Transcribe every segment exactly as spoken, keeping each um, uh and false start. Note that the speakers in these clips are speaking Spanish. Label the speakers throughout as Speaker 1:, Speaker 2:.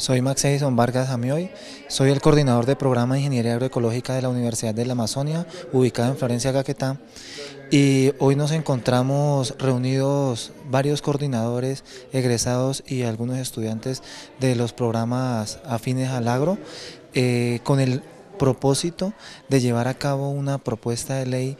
Speaker 1: Soy Max Edison Vargas Jamioy, soy el coordinador del programa de Ingeniería Agroecológica de la Universidad de la Amazonia, ubicado en Florencia, Caquetá, y hoy nos encontramos reunidos varios coordinadores, egresados y algunos estudiantes de los programas afines al agro, eh, con el propósito de llevar a cabo una propuesta de ley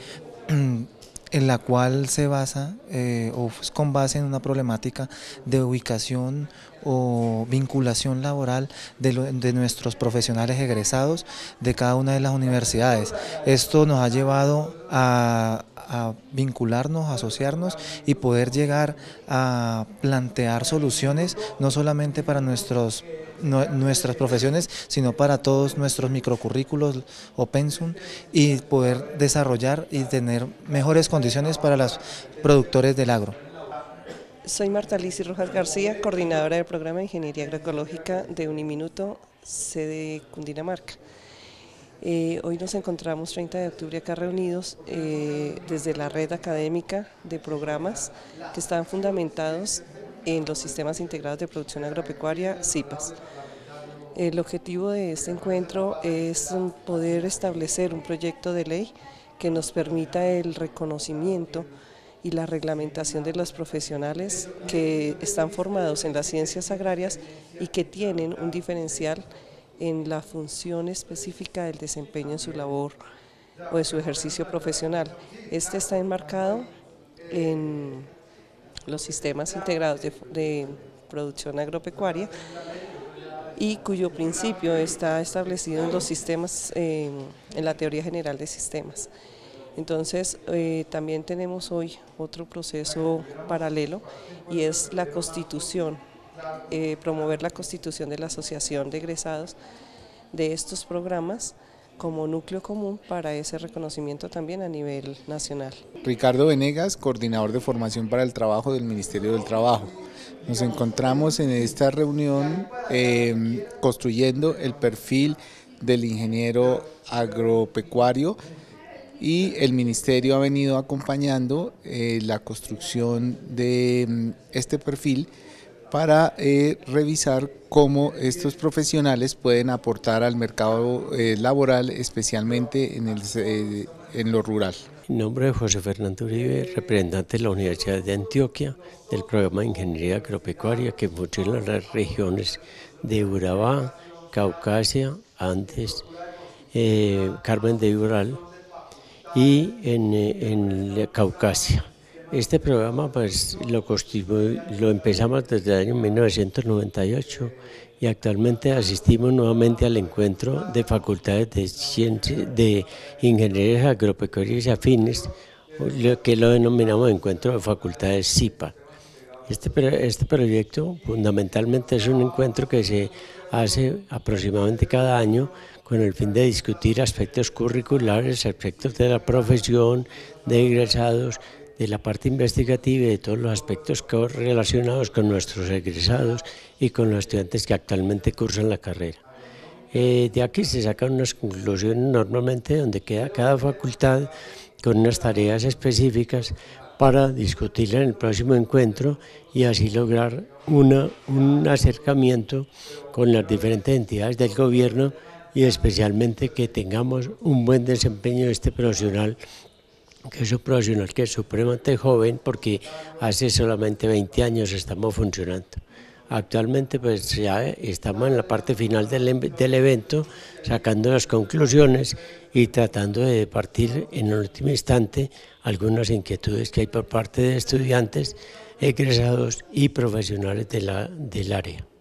Speaker 1: en la cual se basa eh, o es con base en una problemática de ubicación o vinculación laboral de, lo, de nuestros profesionales egresados de cada una de las universidades. Esto nos ha llevado a, a vincularnos, a asociarnos y poder llegar a plantear soluciones no solamente para nuestros nuestras profesiones, sino para todos nuestros microcurrículos o pensum, y poder desarrollar y tener mejores condiciones para los productores del agro.
Speaker 2: Soy Marta Lizy Rojas García, coordinadora del programa de Ingeniería Agroecológica de Uniminuto, sede Cundinamarca. Eh, hoy nos encontramos treinta de octubre acá reunidos eh, desde la red académica de programas que están fundamentados en los sistemas integrados de producción agropecuaria, SIPAS. El objetivo de este encuentro es poder establecer un proyecto de ley que nos permita el reconocimiento y la reglamentación de los profesionales que están formados en las ciencias agrarias y que tienen un diferencial en la función específica del desempeño en su labor o de su ejercicio profesional. Este está enmarcado en los sistemas integrados de, de producción agropecuaria y cuyo principio está establecido en los sistemas, eh, en la teoría general de sistemas. Entonces eh, también tenemos hoy otro proceso paralelo y es la constitución, eh, promover la constitución de la asociación de egresados de estos programas como núcleo común para ese reconocimiento también a nivel nacional.
Speaker 3: Ricardo Venegas, coordinador de formación para el trabajo del Ministerio del Trabajo. Nos encontramos en esta reunión eh, construyendo el perfil del ingeniero agropecuario y el Ministerio ha venido acompañando eh, la construcción de este perfil para eh, revisar cómo estos profesionales pueden aportar al mercado eh, laboral, especialmente en, el, eh, en lo rural.
Speaker 4: En nombre de José Fernando Uribe, representante de la Universidad de Antioquia, del programa de Ingeniería Agropecuaria que funciona en las regiones de Urabá, Caucasia, Andes, eh, Carmen de Ural y en, en Caucasia. Este programa pues lo, lo empezamos desde el año mil novecientos noventa y ocho y actualmente asistimos nuevamente al encuentro de facultades de, ciencia, de ingenierías agropecuarias y afines, lo que lo denominamos encuentro de facultades SIPA. Este, este proyecto fundamentalmente es un encuentro que se hace aproximadamente cada año con el fin de discutir aspectos curriculares, aspectos de la profesión, de egresados, de la parte investigativa y de todos los aspectos relacionados con nuestros egresados y con los estudiantes que actualmente cursan la carrera. Eh, de aquí se sacan unas conclusiones normalmente donde queda cada facultad con unas tareas específicas para discutir en el próximo encuentro y así lograr una, un acercamiento con las diferentes entidades del gobierno y especialmente que tengamos un buen desempeño de este profesional, que es un profesional que es supremamente joven porque hace solamente veinte años estamos funcionando. Actualmente pues ya estamos en la parte final del, del evento, sacando las conclusiones y tratando de partir en el último instante algunas inquietudes que hay por parte de estudiantes, egresados y profesionales de la, del área.